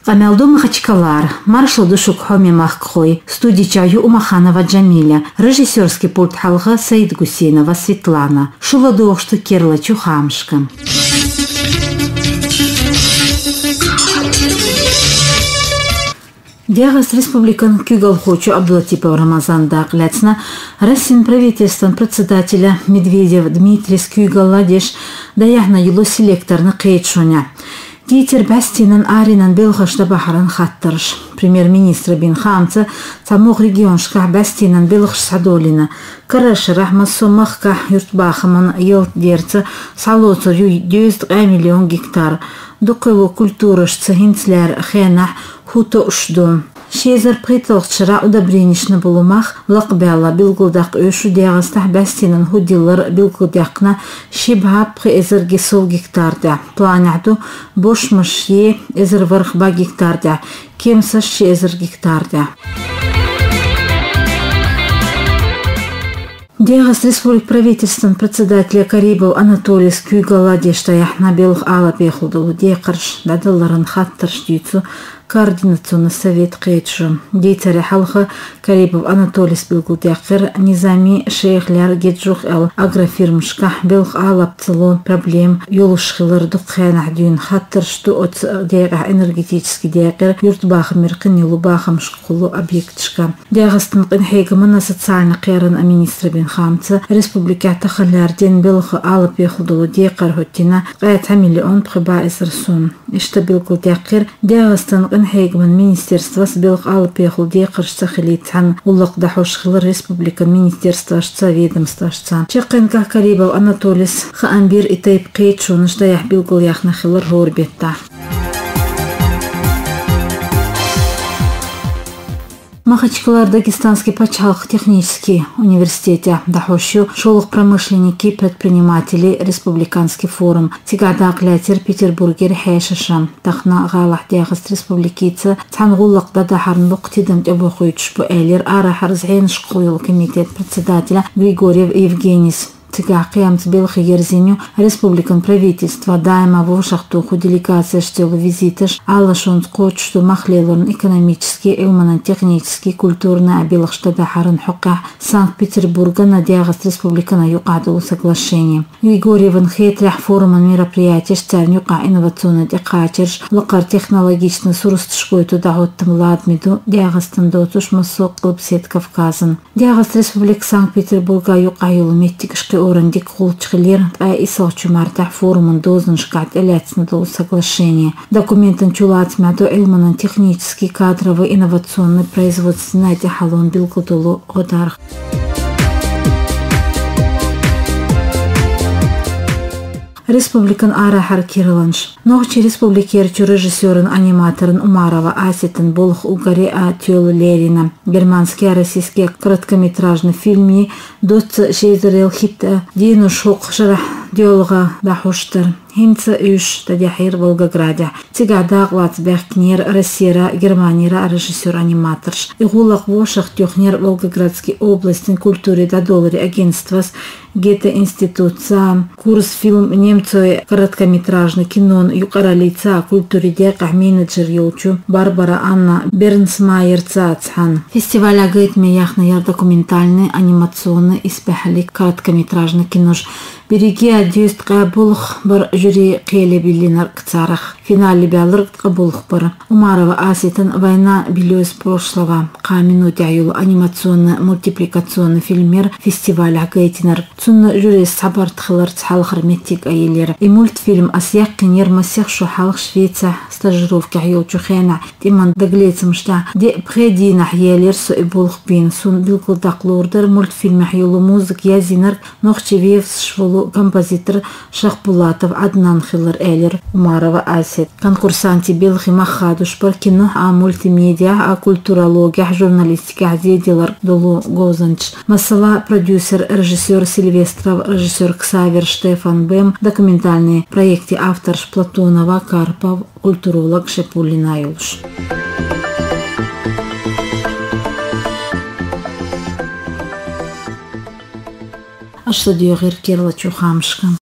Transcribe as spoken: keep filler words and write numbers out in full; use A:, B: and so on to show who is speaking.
A: Амелду Махачкалар, маршал Шукхоми Махкхой, студичаю Умаханова Джамиля, режиссерский пульт Халга Саид Гусейнова Светлана, Шуладух Штукерла Чухамшка. Дягас республикан Кюгал Хочу Абдулатипов Рамазан Дакляцна, Россин правительством председателя Медведев Дмитрий Скюгал Ладеш, Даяхна Юло селектор на Кейтшуня. Дитер Бастинан Аринан Белхашта Бахаран Хаттарш, премьер-министр Бин Хамца, Тамух регионшка Бастинан Белхаш Садолина, Караш Рахмат Сомахка Юртбахаман Йелт Дерца, Салоцу девяносто миллион гектар, Доково культурашца Хинцлер Хенах Хуто Ушдом. Шезер притолчра удобренишна булумах лакбела билгулдак өшу дягастах бастинан худилар билгулдакна шибха презер гесол гектарда. Планяту бошмашье эзер вархба гектарда. Кемса шезер гектарда. Дягас республик правительством председателя Карибов Анатолий Скюгала Дештаях на белых ала пехудалу декарш дадаларан хаттарш дюцу координационный совет Кейтшу. Дейтари халха Карибов Анатолий Спилгулдякер низами шейхляр геджух эл агрофирмшка белых ала пцелон проблем юлушхилар дукхэнах дюн хаттаршту от дега энергетический декер юртбахам миркин юлубахам шкулу объектшка. Дягастан кынхейгамана социально кэран министр Бин Хамца республика тахалярден белых ала пехудалу декар хоттина гайта миллион пхиба изрсун. Ишта Билгулдякер дягастан Хейгман министерство с белых алпехул декаршца хилитхан уллак дахушхилар республика министерство шца ведомство шца. Чекенка Карибов Анатолис хаамбир итайп Кейтшу наждаях Билгул яхна хилар хорбетта. Махачкалар Дагестанский Пачалх технический университете Дахощу шолых промышленники предприниматели республиканский форум Тигада Клятер Петербургер Хэшашам Тахна Галах Дягас республикица Цангуллак Дадахарн Буктидам Тебухуичпу Элер Ара Харзхен школ комитет председателя Григорьев Евгенис. Цигахиам Цбелхи Ерзиню республикан правительства дайма в ушахтуху делегация штел визитаж Аллашон скотчту махлелон экономический, элманно-технический, культурный обилах штада Харан Хуках Санкт-Петербурга на Дягас республикана юкадулу соглашение. Григорьеван Хетрях форуман мероприятий штарн юка инновационный декачерш лакар технологичный сурустышкой туда готтам ладмиду Дягастан дотуш масок клубсет Кавказан. Дягас республик Санкт-Петербурга юка юлу меттикшки Орандик Холчхилер, а и Салчумартах форуман дозен шкат эляцнадол соглашение. Документан чулацмяту элманан технический, кадровый, инновационный, производственный техалон билкутулу Годарх. Республикан Ара Харкирланш. Ногчи республикерчу режиссерын аниматорын Умарова Аситын Болох Угари Атюл Лерина. Германский, российский короткометражный фильм Дот Шейзерел Хитта Дину Шок Шарах Диолга Дахуштер. Химца Юш Тадяхир Волгограде. Тигада Глацбех Книр Россия Германия режиссер-аниматорш. Игулах Вошах Тюхнер Волгоградской области культуры до долларе агентства Гете институция курс фильм немцой короткометражный кино юкаралица культуре деках менеджер юлчу Барбара Анна Бернсмайер Цацхан. Фестиваль агает мияхна яр документальный анимационный испехали короткометражный кинош. Береги адюст кабулх бар жюри келе биллинар кцарах. Финале биалыр кабулх бар. Умарова Аситан война билёс прошлого. Камину тяюл анимационный мультипликационный фильмер фестиваль агайтинар. Цунна жюри сабарт хилар цхал харметтик аилер. И мультфильм Асьяк кинер масех шухалх Швеция стажировки аюл чухена. Тиман даглецам шта. Де предина хьелер су и булх бин. Сун билкул таклордер мультфильм аюлу музык язинар нохчевев шволу композитор Шахбулатов Аднан Хилар Элер Умарова Асет. Конкурсанти Белхи Махадуш пар кино а мультимедиа а культурология журналистика азедилар долу Гозанч. Масала продюсер режиссер Сильвестров режиссер Ксавер Штефан Бем документальные проекты автор Платонова Карпов культуролог Шепулина Юлш. А что делает Кирла Чухамшка?